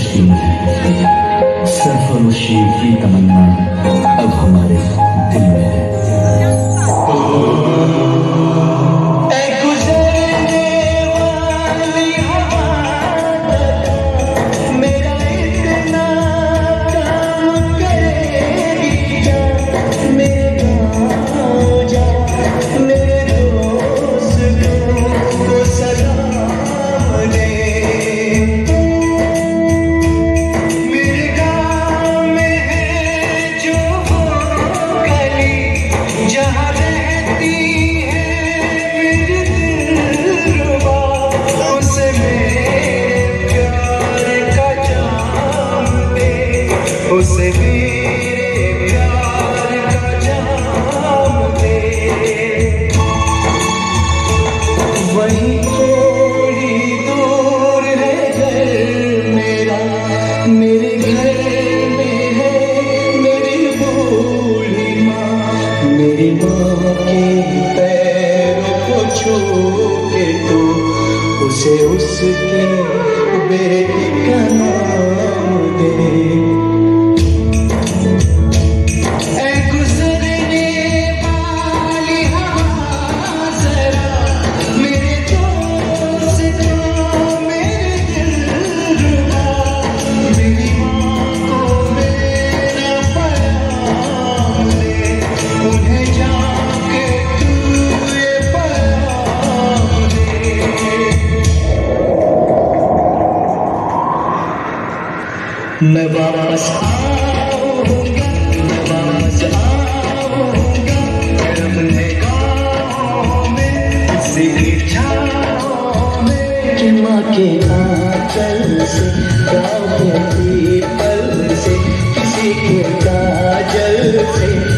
कश्ती में है, सरफरोशी की तमन्ना अब हमारे दिल में है। उसे मेरे प्यार का जाम दे, वही थोड़ी दूर है घर मेरा, मेरे घर में है मेरी बूढ़ी माँ। मेरी माँ के पैरों को छू के तू उसे उसके बेटे का नाम दे। मैं वापस आऊंगा, मैं वापस आऊंगा अपने गाँव में, किसी की छाँव में, कि माँ के आंचल से, गाँव के पीपल से, किसी के काजल से।